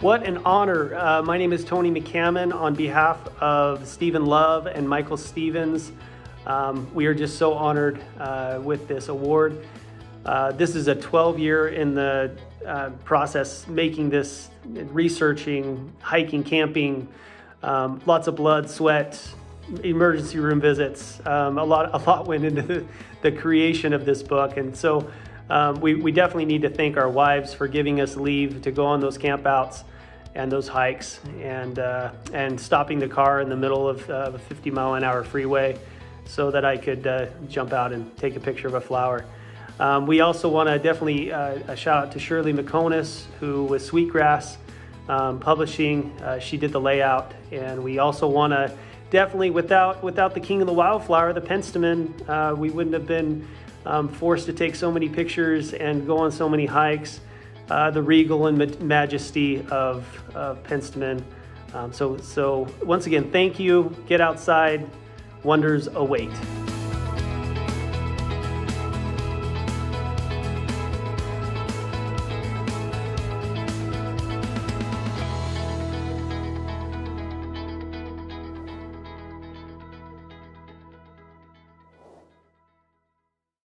What an honor. My name is Tony McCammon on behalf of Stephen Love and Michael Stevens. We are just so honored with this award. This is a 12-year in the process, making this, researching, hiking, camping, lots of blood, sweat, emergency room visits. A lot went into the creation of this book. And so we definitely need to thank our wives for giving us leave to go on those campouts and those hikes, and stopping the car in the middle of a 50-mile-an-hour freeway so that I could jump out and take a picture of a flower. We also want to definitely a shout out to Shirley McConis, who was Sweetgrass Publishing. She did the layout, and we also want to definitely, without the King of the Wildflower, the Penstemon, we wouldn't have been forced to take so many pictures and go on so many hikes. The regal and majesty of Penstemon. So once again, thank you. Get outside. Wonders await.